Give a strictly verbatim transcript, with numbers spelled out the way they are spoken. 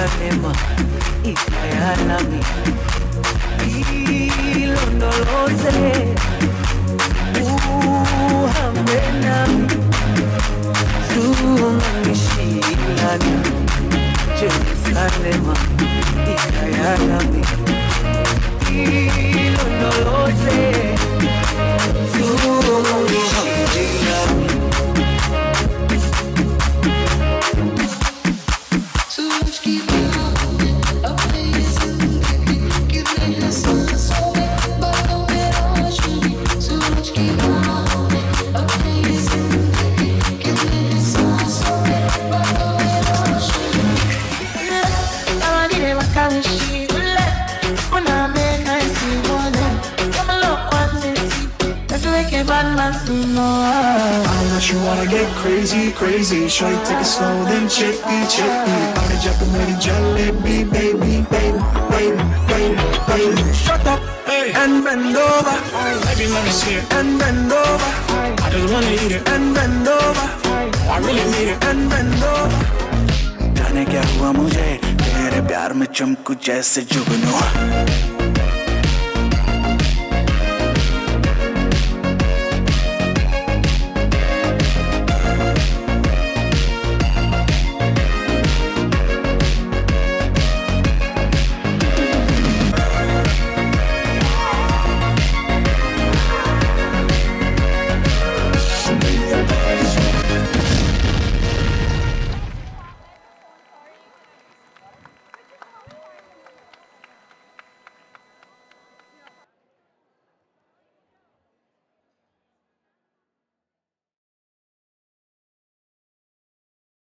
Jerusalema ikhaya lami ilondoloze uhambe nami zungangishilana Jerusalema ikhaya lami ilondoloze zungangishilana You wanna get crazy, crazy. Show you take it slow, then check me, check me. I'm a Japanese jalebi, baby, baby, baby, baby, baby. Shut up, hey, and bend over. Baby, let me see it, and bend over. I just wanna eat it, and bend over. I really need it, and bend over. जाने क्या हुआ मुझे तेरे प्यार में चमकू जैसे जुगनू